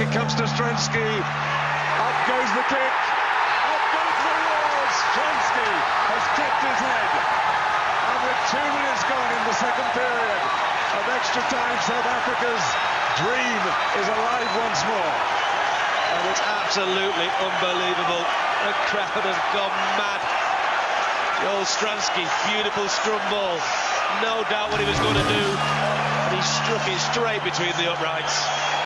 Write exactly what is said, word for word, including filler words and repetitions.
it comes to Stransky. Up goes the kick. Up goes the walls. Stransky has kept his head. And with two minutes gone in the second period of extra time, South Africa's dream is alive once more. And it's absolutely unbelievable. The crowd has gone mad. Joe Stransky, beautiful scrum ball. No doubt what he was going to do. And he struck it straight between the uprights.